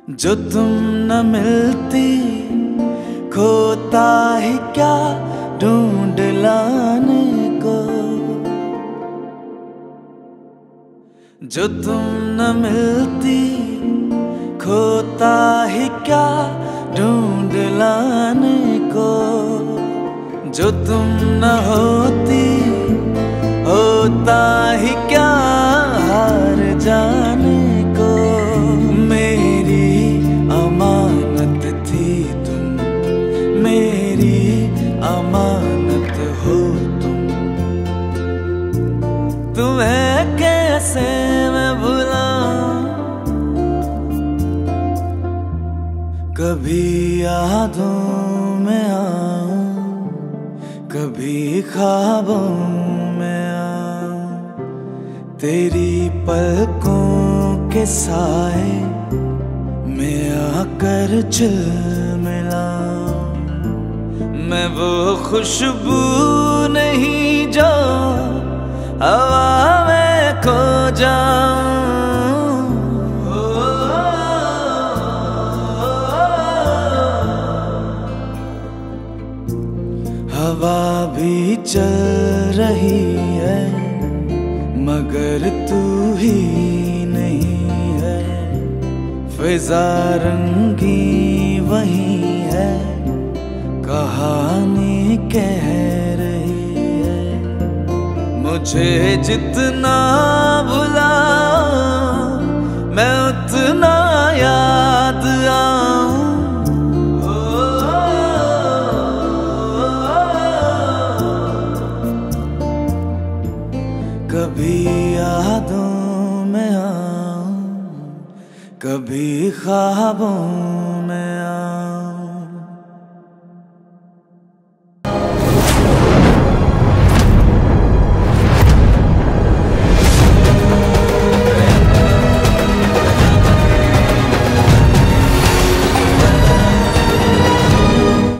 जो तुम न मिलती खोता ही क्या ढूंढ लाने को। जो तुम न मिलती खोता ही क्या ढूंढ लाने को। जो तुम न होती होता ही क्या हार जाने को। मेरी अमानत थी तुम, मेरी अमानत हो तुम। तुम्हें कैसे मैं भुलाऊं, कभी यादों में आऊं, कभी ख्वाबों में आऊं। तेरी पलकों के साए में आकर झिलमिलाऊं। मैं वो खुशबू नहीं जो हवा में खो जाऊं। हवा भी चल रही है मगर तू ही नहीं है। फिजा रंगी वही है, कहानी कह रही है। मुझे जितना भुलाओ मैं उतना याद आऊं। कभी यादों में आऊं, कभी ख्वाबों